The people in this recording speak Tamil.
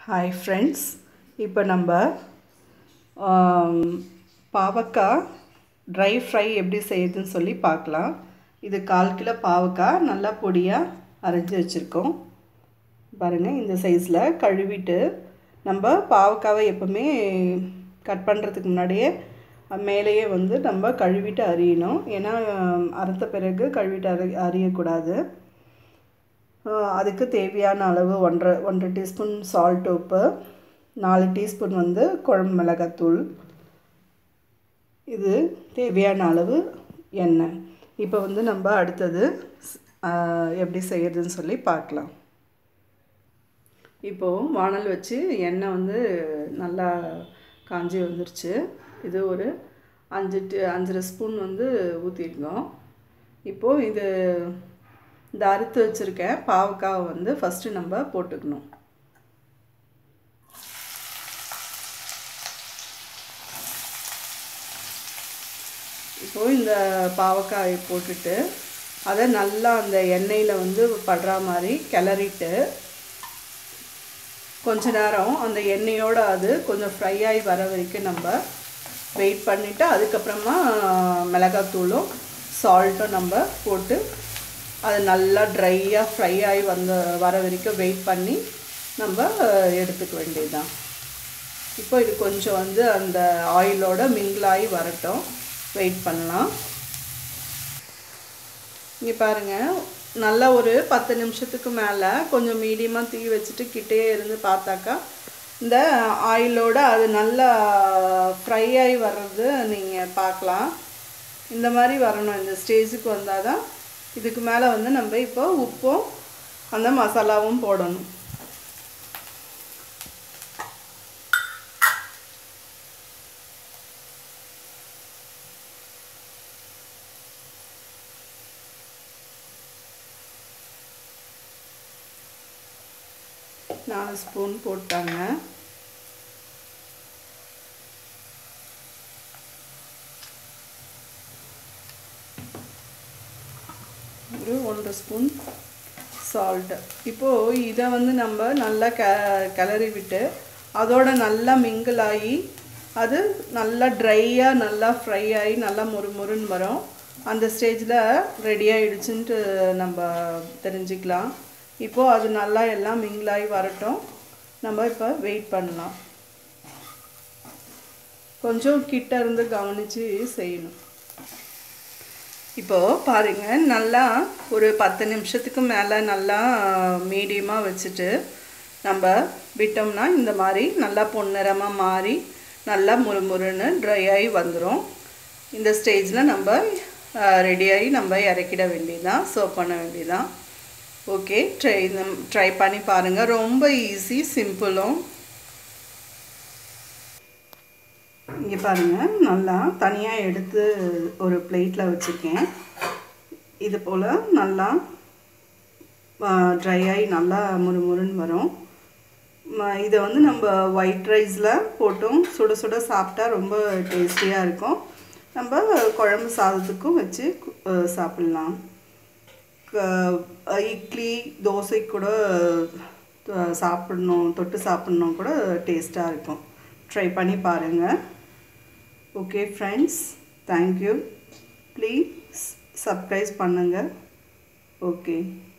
Hi friends, இப்போ நம்ம பாவக்காய் ட்ரை ஃப்ரை எப்படி செய்யுதுன்னு சொல்லி பார்க்கலாம். இது 1/4 கிலோ பாவக்காய் நல்லா பொடியாக அரைச்சி வச்சுருக்கோம். பாருங்கள், இந்த சைஸில் கழுவிட்டு நம்ம பாவக்காவை எப்போவுமே கட் பண்ணுறதுக்கு முன்னாடியே மேலேயே வந்து நம்ம கழுவிட்டு அரியணும். ஏன்னா அரைத்த பிறகு கழுவிட்டு அரியக்கூடாது. அதுக்கு தேவையான அளவு 1.5 டீஸ்பூன் சால்ட், உப்பு, 4 டீஸ்பூன் வந்து குழம்பு மிளகாத்தூள், இது தேவையான அளவு எண்ணெய். இப்போ வந்து நம்ம அடுத்தது எப்படி செய்யறதுன்னு சொல்லி பார்க்கலாம். இப்போது வானல் வச்சு எண்ணெய் வந்து நல்லா காஞ்சி வந்துருச்சு. இது ஒரு 5 ஸ்பூன் வந்து ஊற்றிருக்கோம். இப்போது இந்த அறுத்து வச்சுருக்கேன் பாவக்காவை வந்து ஃபஸ்ட்டு நம்ம போட்டுக்கணும். இப்போது இந்த பாவக்காயை போட்டுட்டு அதை நல்லா அந்த எண்ணெயில் வந்து படுற மாதிரி கிளறிட்டு கொஞ்ச நேரம் அந்த எண்ணெயோடு அது கொஞ்சம் ஃப்ரை ஆகி வர வரைக்கும் நம்ம வெயிட் பண்ணிவிட்டு அதுக்கப்புறமா மிளகாத்தூளும் சால்ட்டும் நம்ம போட்டு அது நல்லா ட்ரையாக ஃப்ரை ஆகி வர வரைக்கும் வெயிட் பண்ணி நம்ம எடுத்துக்க வேண்டியதுதான். இப்போ இது கொஞ்சம் வந்து அந்த ஆயிலோட மிங்கிளாகி வரட்டும், வெயிட் பண்ணலாம். இங்கே பாருங்கள், நல்லா ஒரு 10 நிமிஷத்துக்கு மேலே கொஞ்சம் மீடியமாக தீ வச்சுட்டு கிட்டே இருந்து பார்த்தாக்கா இந்த ஆயிலோட அது நல்லா ஃப்ரை ஆகி வர்றது நீங்கள் பார்க்கலாம். இந்த மாதிரி வரணும். இந்த ஸ்டேஜுக்கு வந்தால் தான் இதுக்கு மேலே வந்து நம்ம இப்போ உப்பும் அந்த மசாலாவும் போடணும். நாலு ஸ்பூன் போட்டாங்க. ஒரு 1 ஸ்பூன் சால்ட்டு. இப்போது இதை வந்து நம்ம நல்லா கிளறி விட்டு அதோட நல்லா மிங்கிள் ஆகி அது நல்லா ட்ரையாக நல்லா ஃப்ரை ஆகி நல்லா முறுமுறுன்னு வரும். அந்த ஸ்டேஜில் ரெடி ஆகிடுச்சுன்ட்டு நம்ம தெரிஞ்சுக்கலாம். இப்போது அது நல்லா எல்லாம் மிங்கிள் ஆகி வரட்டும். நம்ம இப்போ வெயிட் பண்ணலாம். கொஞ்சம் கிட்ட இருந்து கவனித்து செய்யணும். இப்போது பாருங்கள், நல்லா ஒரு 10 நிமிஷத்துக்கு மேலே நல்லா மீடியமாக வச்சுட்டு நம்ம விட்டோம்னா இந்த மாதிரி நல்லா பொன்னிறமாக மாறி நல்லா முறுமுறுன்னு ட்ரை ஆகி வந்துடும். இந்த ஸ்டேஜில் நம்ம ரெடியாகி நம்ம இறக்கிட வேண்டியதான், சர்வ் பண்ண வேண்டியதான். ஓகே, ட்ரை பண்ணி பாருங்கள். ரொம்ப ஈஸி, சிம்பிளும். இங்கே பாருங்கள், நல்லா தனியாக எடுத்து ஒரு பிளேட்டில் வச்சுருக்கேன். இது போல் நல்லா ட்ரை ஆகி நல்லா முறுமுறுன்னு வரும். இதை வந்து நம்ம ஒயிட் ரைஸில் போட்டும் சுட சுட சாப்பிட்டா ரொம்ப டேஸ்டியாக இருக்கும். நம்ம குழம்பு சாதத்துக்கும் வச்சு சாப்பிட்லாம். இட்லி, தோசை கூட தொட்டு சாப்பிட்ணும் கூட டேஸ்ட்டாக இருக்கும். ட்ரை பண்ணி பாருங்கள். Okay friends, thank you. Please subscribe பண்ணுங்க. Okay.